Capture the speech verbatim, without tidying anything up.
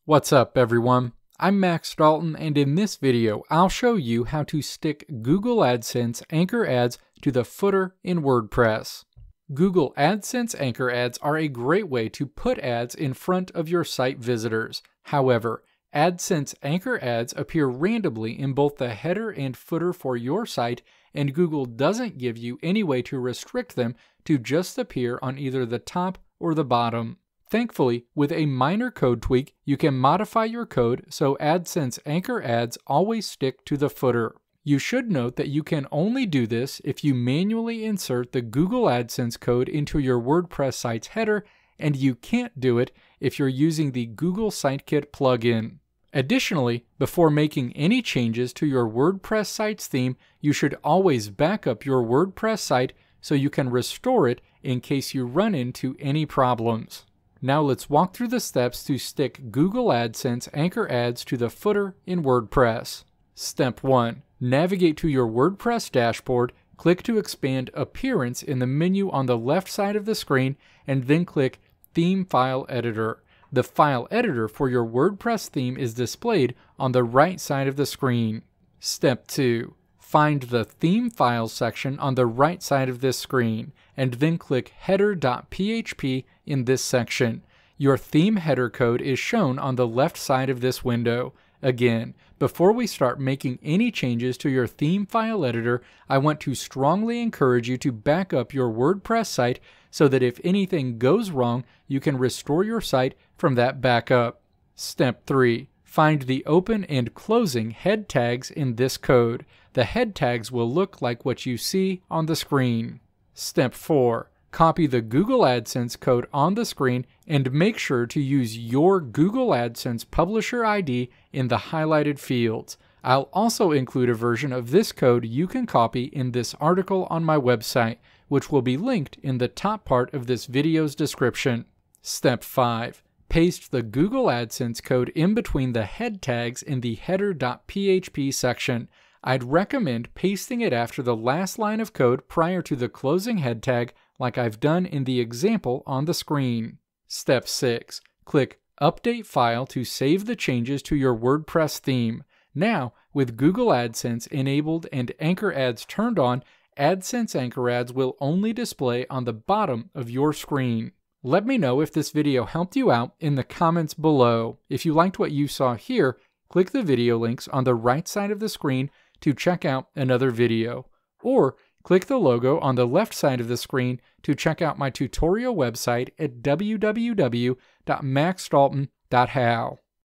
What's up, everyone? I'm Max Dalton, and in this video, I'll show you how to stick Google AdSense anchor ads to the footer in WordPress. Google AdSense anchor ads are a great way to put ads in front of your site visitors. However, AdSense anchor ads appear randomly in both the header and footer for your site, and Google doesn't give you any way to restrict them to just appear on either the top or the bottom. Thankfully, with a minor code tweak, you can modify your code so AdSense anchor ads always stick to the footer. You should note that you can only do this if you manually insert the Google AdSense code into your WordPress site's header, and you can't do it if you're using the Google Sitekit plugin. Additionally, before making any changes to your WordPress site's theme, you should always back up your WordPress site so you can restore it in case you run into any problems. Now let's walk through the steps to stick Google AdSense anchor ads to the footer in WordPress. Step one. Navigate to your WordPress dashboard, click to expand Appearance in the menu on the left side of the screen, and then click Theme File Editor. The file editor for your WordPress theme is displayed on the right side of the screen. Step two. Find the Theme Files section on the right side of this screen, and then click header dot P H P in this section. Your theme header code is shown on the left side of this window. Again, before we start making any changes to your theme file editor, I want to strongly encourage you to back up your WordPress site so that if anything goes wrong, you can restore your site from that backup. Step three. Find the open and closing head tags in this code. The head tags will look like what you see on the screen. Step four. Copy the Google AdSense code on the screen and make sure to use your Google AdSense publisher I D in the highlighted fields. I'll also include a version of this code you can copy in this article on my website, which will be linked in the top part of this video's description. Step five. Paste the Google AdSense code in between the head tags in the header dot P H P section. I'd recommend pasting it after the last line of code prior to the closing head tag, like I've done in the example on the screen. Step six. Click Update File to save the changes to your WordPress theme. Now, with Google AdSense enabled and anchor ads turned on, AdSense anchor ads will only display on the bottom of your screen. Let me know if this video helped you out in the comments below. If you liked what you saw here, click the video links on the right side of the screen to check out another video, or click the logo on the left side of the screen to check out my tutorial website at w w w dot max dalton dot how.